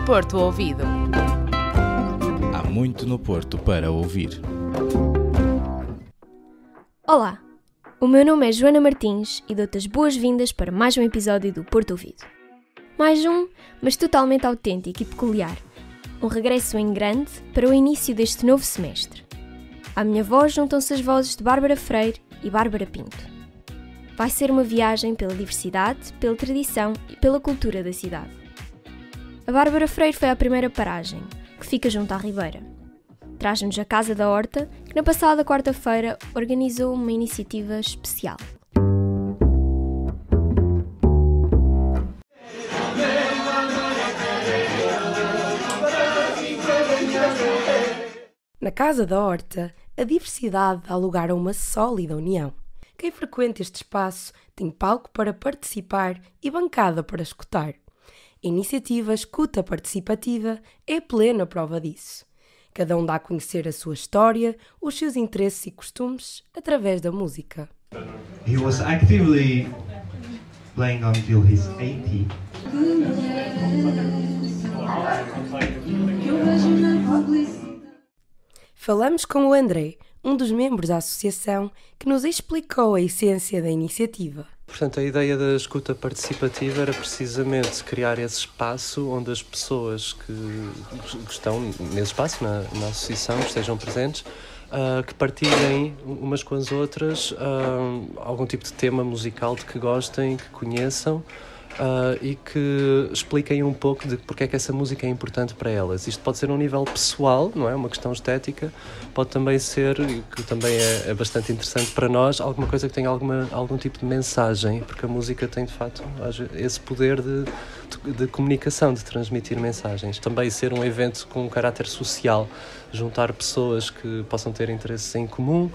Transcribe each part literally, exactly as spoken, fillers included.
Porto Ouvido. Há muito no Porto para ouvir. Olá, o meu nome é Joana Martins e dou-te as boas-vindas para mais um episódio do Porto Ouvido. Mais um, mas totalmente autêntico e peculiar. Um regresso em grande para o início deste novo semestre. À minha voz juntam-se as vozes de Bárbara Freire e Bárbara Pinto. Vai ser uma viagem pela diversidade, pela tradição e pela cultura da cidade. A Bárbara Freire foi à primeira paragem, que fica junto à Ribeira. Traz-nos a Casa da Horta, que na passada quarta-feira organizou uma iniciativa especial. Na Casa da Horta, a diversidade dá lugar a uma sólida união. Quem frequenta este espaço tem palco para participar e bancada para escutar. A iniciativa Escuta Participativa é plena prova disso. Cada um dá a conhecer a sua história, os seus interesses e costumes através da música. He was actively playing until he's eighty. Falamos com o André, um dos membros da associação, que nos explicou a essência da iniciativa. Portanto, a ideia da escuta participativa era precisamente criar esse espaço onde as pessoas que, que estão nesse espaço, na, na associação, que estejam presentes, uh, que partilhem umas com as outras uh, algum tipo de tema musical de que gostem, que conheçam, Uh, e que expliquem um pouco de porque é que essa música é importante para elas. Isto pode ser um nível pessoal, não é? Uma questão estética, pode também ser, e que também é, é bastante interessante para nós, alguma coisa que tenha alguma, algum tipo de mensagem, porque a música tem de facto esse poder de, de, de comunicação, de transmitir mensagens. Também ser um evento com um caráter social, juntar pessoas que possam ter interesses em comum,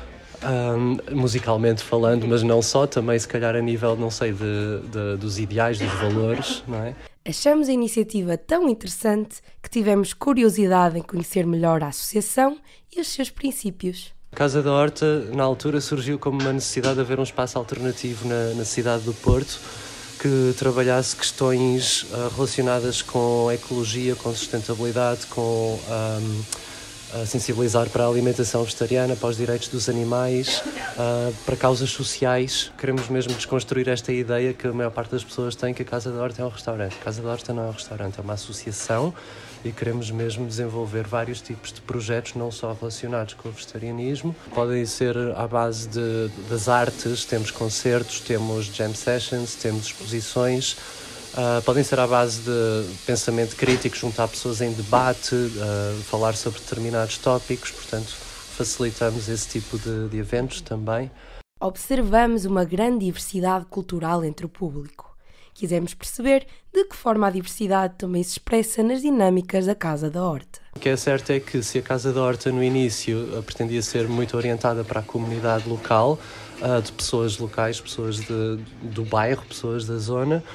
Um, musicalmente falando, mas não só, também se calhar a nível, não sei, de, de, dos ideais, dos valores, não é? Achamos a iniciativa tão interessante que tivemos curiosidade em conhecer melhor a associação e os seus princípios. A Casa da Horta, na altura, surgiu como uma necessidade de haver um espaço alternativo na, na cidade do Porto que trabalhasse questões uh, relacionadas com a ecologia, com sustentabilidade, com Um, a sensibilizar para a alimentação vegetariana, para os direitos dos animais, uh, para causas sociais. Queremos mesmo desconstruir esta ideia que a maior parte das pessoas tem, que a Casa da Horta é um restaurante. A Casa da Horta não é um restaurante, é uma associação, e queremos mesmo desenvolver vários tipos de projetos, não só relacionados com o vegetarianismo. Podem ser à base de, das artes, temos concertos, temos jam sessions, temos exposições. Uh, podem ser à base de pensamento crítico, juntar pessoas em debate, uh, falar sobre determinados tópicos, portanto facilitamos esse tipo de, de eventos também. Observamos uma grande diversidade cultural entre o público. Quisemos perceber de que forma a diversidade também se expressa nas dinâmicas da Casa da Horta. O que é certo é que se a Casa da Horta no início pretendia ser muito orientada para a comunidade local, uh, de pessoas locais, pessoas de, do bairro, pessoas da zona,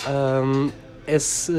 Um, esse,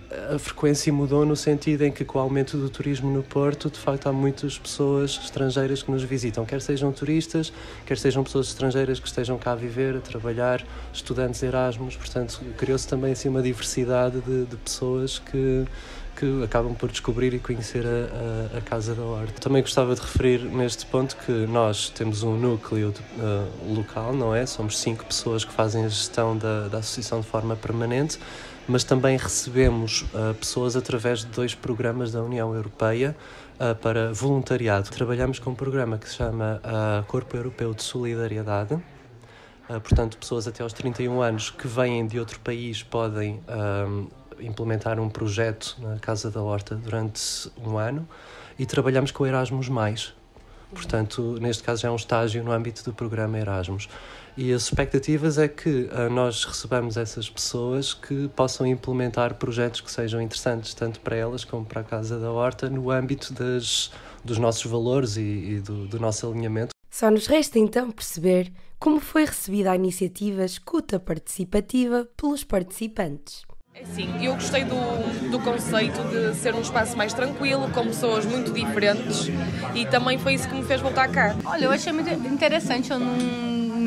a frequência mudou no sentido em que com o aumento do turismo no Porto, de facto há muitas pessoas estrangeiras que nos visitam, quer sejam turistas, quer sejam pessoas estrangeiras que estejam cá a viver, a trabalhar, estudantes Erasmus, portanto criou-se também assim uma diversidade de, de pessoas que que acabam por descobrir e conhecer a, a, a Casa da Horta. Também gostava de referir neste ponto que nós temos um núcleo de, uh, local, não é? Somos cinco pessoas que fazem a gestão da, da associação de forma permanente, mas também recebemos uh, pessoas através de dois programas da União Europeia uh, para voluntariado. Trabalhamos com um programa que se chama uh, Corpo Europeu de Solidariedade. Uh, portanto, pessoas até aos trinta e um anos que vêm de outro país podem uh, implementar um projeto na Casa da Horta durante um ano, e trabalhamos com o Erasmus mais. Portanto, neste caso já é um estágio no âmbito do programa Erasmus. E as expectativas é que uh, nós recebamos essas pessoas que possam implementar projetos que sejam interessantes tanto para elas como para a Casa da Horta no âmbito das, dos nossos valores e, e do, do nosso alinhamento. Só nos resta então perceber como foi recebida a iniciativa Escuta Participativa pelos participantes. Sim, eu gostei do, do conceito de ser um espaço mais tranquilo, com pessoas muito diferentes, e também foi isso que me fez voltar cá. Olha, eu achei muito interessante, eu não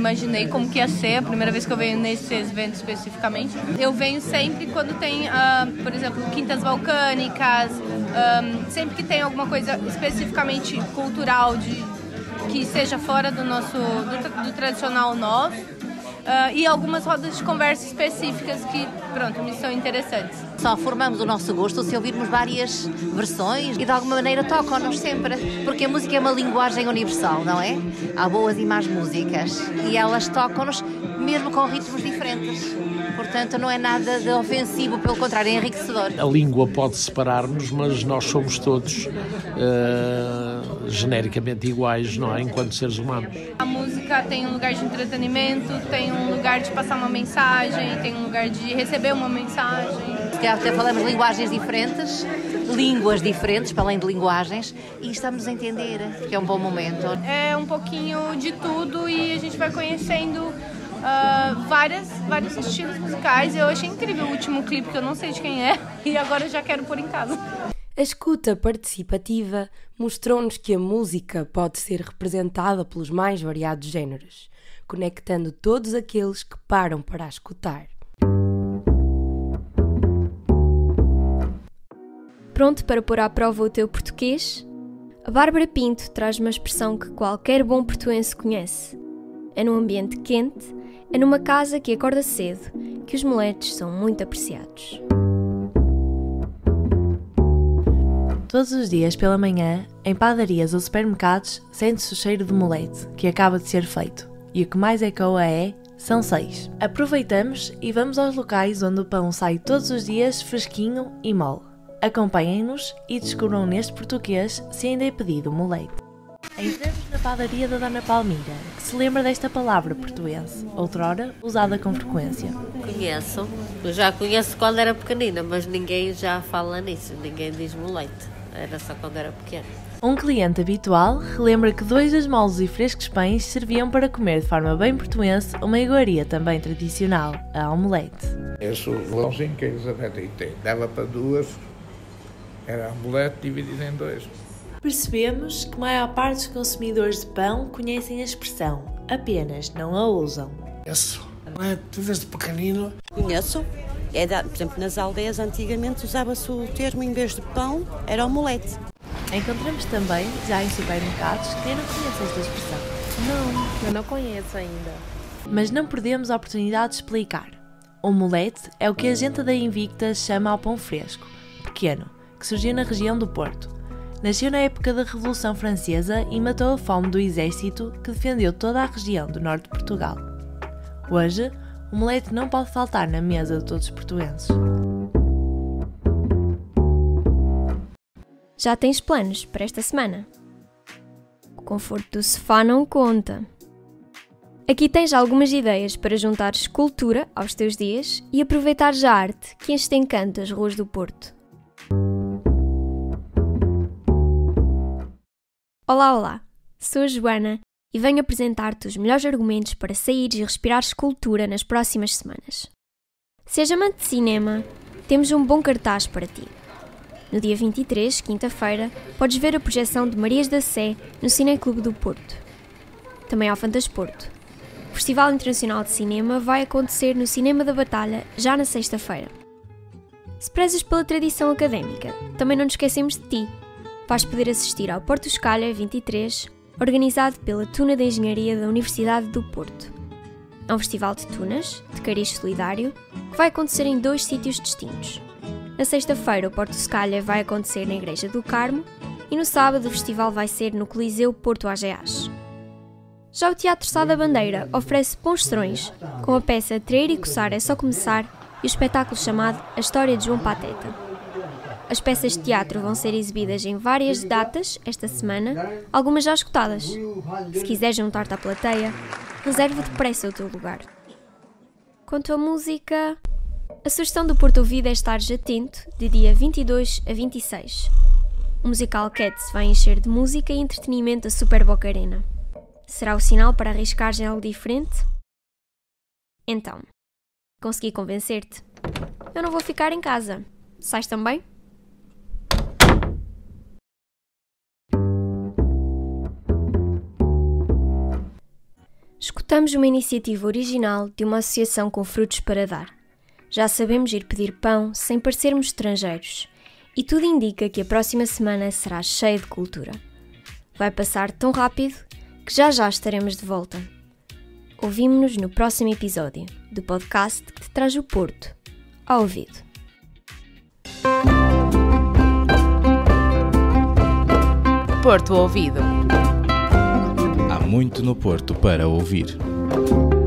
imaginei como que ia ser, a primeira vez que eu venho nesse evento especificamente. Eu venho sempre quando tem, uh, por exemplo, quintas balcânicas, um, sempre que tem alguma coisa especificamente cultural, de, que seja fora do nosso, do, do tradicional nosso, uh, e algumas rodas de conversa específicas que, pronto, me são interessantes. Só formamos o nosso gosto se ouvirmos várias versões e de alguma maneira tocam-nos sempre, porque a música é uma linguagem universal, não é? Há boas e más músicas e elas tocam-nos mesmo com ritmos diferentes. Portanto, não é nada de ofensivo, pelo contrário, é enriquecedor. A língua pode separar-nos, mas nós somos todos uh, genericamente iguais, não é? Enquanto seres humanos. A música tem um lugar de entretenimento, tem um lugar de passar uma mensagem, tem um lugar de receber uma mensagem. Até falamos linguagens diferentes, línguas diferentes, para além de linguagens, e estamos a entender, que é um bom momento. É um pouquinho de tudo e a gente vai conhecendo uh, várias, vários estilos musicais. Eu achei incrível o último clipe, que eu não sei de quem é, e agora eu já quero pôr em casa. A escuta participativa mostrou-nos que a música pode ser representada pelos mais variados géneros, conectando todos aqueles que param para a escutar. Pronto para pôr à prova o teu português? A Bárbara Pinto traz uma expressão que qualquer bom portuense conhece. É num ambiente quente, é numa casa que acorda cedo, que os moletes são muito apreciados. Todos os dias pela manhã, em padarias ou supermercados, sente-se o cheiro de molete, que acaba de ser feito. E o que mais ecoa é, são seis. Aproveitamos e vamos aos locais onde o pão sai todos os dias fresquinho e mole. Acompanhem-nos e descubram neste português se ainda é pedido molete. Entramos na padaria da Dona Palmira, que se lembra desta palavra portuense, outrora usada com frequência. Conheço, eu já conheço quando era pequenina, mas ninguém já fala nisso, ninguém diz molete, era só quando era pequena. Um cliente habitual relembra que dois das moles e frescos pães serviam para comer de forma bem portuense uma iguaria também tradicional, a omelete. Esse pãozinho que a Elizabeth tem, dava para duas, era a omelete dividida em dois. Percebemos que a maior parte dos consumidores de pão conhecem a expressão, apenas não a usam. Isso, não é? Tu desde pequenino. Conheço. É da, por exemplo, nas aldeias antigamente usava-se o termo, em vez de pão, era omelete. Encontramos também, já em supermercados, quem não conhece esta expressão. Não, eu não conheço ainda. Mas não perdemos a oportunidade de explicar. O omelete é o que a gente da Invicta chama ao pão fresco, pequeno, que surgiu na região do Porto. Nasceu na época da Revolução Francesa e matou a fome do exército que defendeu toda a região do norte de Portugal. Hoje, o omelete não pode faltar na mesa de todos os portuenses. Já tens planos para esta semana? O conforto do sofá não conta. Aqui tens algumas ideias para juntares cultura aos teus dias e aproveitares a arte que enche de encanto as ruas do Porto. Olá, olá! Sou a Joana e venho apresentar-te os melhores argumentos para saíres e respirares cultura nas próximas semanas. Se és amante de cinema, temos um bom cartaz para ti. No dia vinte e três, quinta-feira, podes ver a projeção de Marias da Sé no Cineclube do Porto. Também ao Fantasporto. O Festival Internacional de Cinema vai acontecer no Cinema da Batalha já na sexta-feira. Se prezas pela tradição académica, também não nos esquecemos de ti. Vais poder assistir ao Porto Escalha vinte e três, organizado pela Tuna de Engenharia da Universidade do Porto. É um festival de tunas, de cariz solidário, que vai acontecer em dois sítios distintos. Na sexta-feira, o Porto Escalha vai acontecer na Igreja do Carmo e no sábado o festival vai ser no Coliseu Porto Ageás. Já o Teatro Sá da Bandeira oferece bons serões, com a peça Trair e Coçar é Só Começar e o espetáculo chamado A História de João Pateta. As peças de teatro vão ser exibidas em várias datas esta semana, algumas já esgotadas. Se quiseres juntar-te à plateia, reserva depressa o teu lugar. Quanto à música, a sugestão do Porto Ouvido é estares atento de dia vinte e dois a vinte e seis. O musical Cats vai encher de música e entretenimento a Super Boca Arena. Será o sinal para arriscares em algo diferente? Então, consegui convencer-te. Eu não vou ficar em casa. Sais também? escutamos uma iniciativa original de uma associação com frutos para dar. Já sabemos ir pedir pão sem parecermos estrangeiros. E tudo indica que a próxima semana será cheia de cultura. Vai passar tão rápido que já já estaremos de volta. Ouvimo-nos no próximo episódio do podcast que te traz o Porto ao ouvido. Porto Ouvido. Há muito no Porto para ouvir.